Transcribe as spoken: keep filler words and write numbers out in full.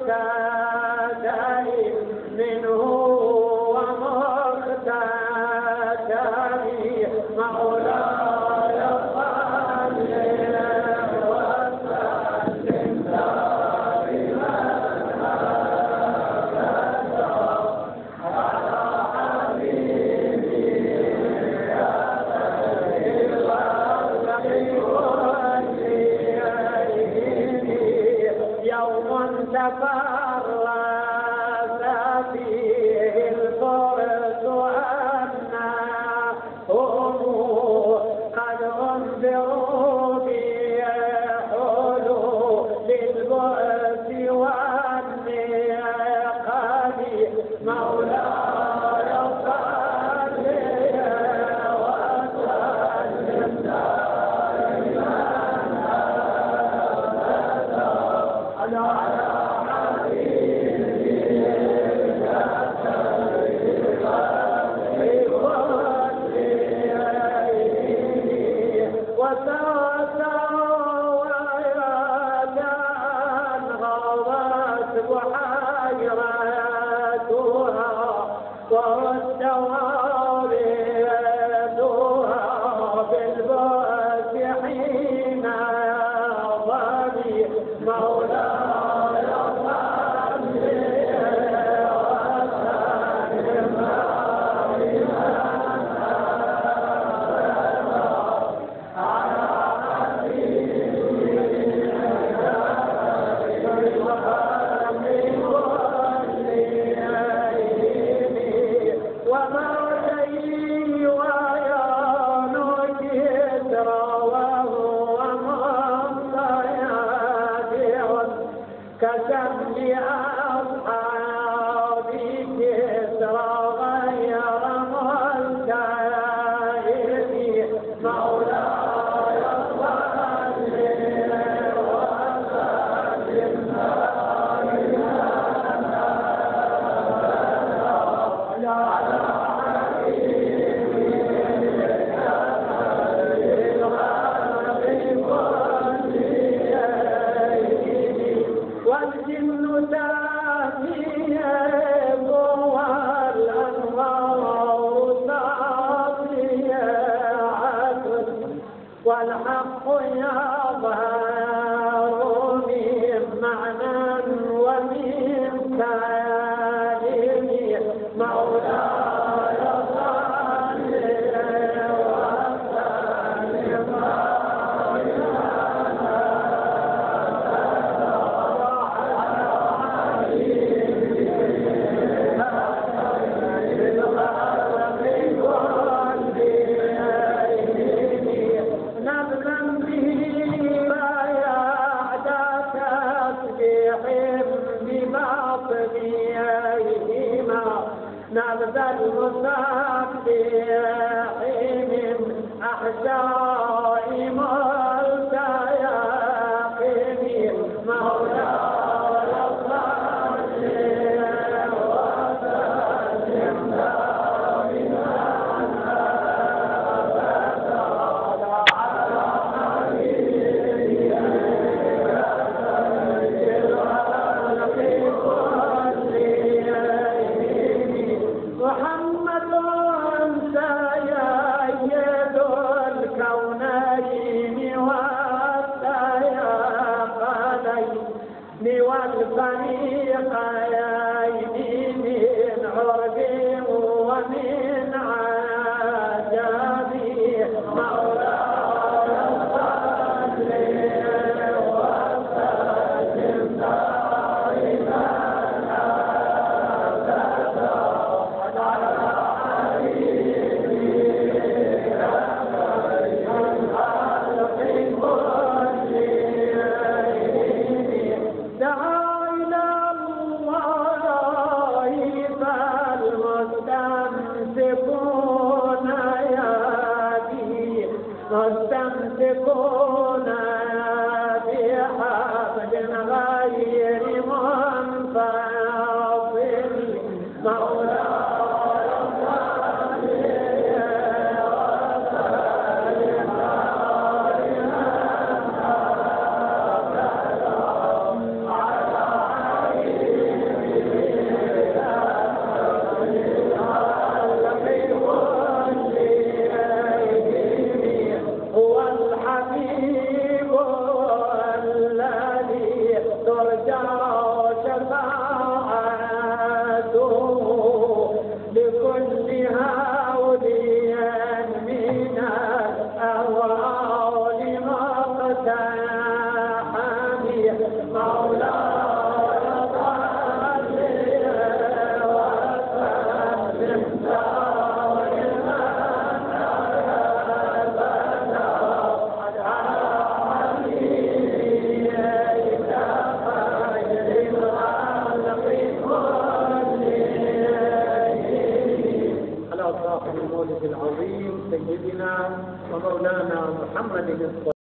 منه ومقتدى مولاي صل وسلم دائما أبدا على حبيبي يا خير الخلق كلهم يوم تفرد فيه الفرس أنهم قد انذروا بحلول البؤس والنقم مولاي صل وسلم دائما أبدا على والحق يظهر من معنى ومن كلم مولاي صل وسلم نبذ المسبح من أحشاء ملتيقظ مولاي صل وسلم دائما أبدا على حبيبي خير الخلق كلهم محمد سيد الكونين والثقلين والفريقين من عرب ومن عجب مولاي صل وسلم دائما أبدا على حبيبي خير الخلق كلهم دعا إلى الله فالمستمسكون يديه مستمسكون بحبل غير منفصل مولاي صل وسلم دائما أبدا على حبيبي ترجى شفاعته لكل هاوليا من الأهوال مقتحم مولاي صل وسلم دائما أبدا على حبيبك خير الخلق كلهم على صاحب المولد العظيم سيدنا ومولانا محمد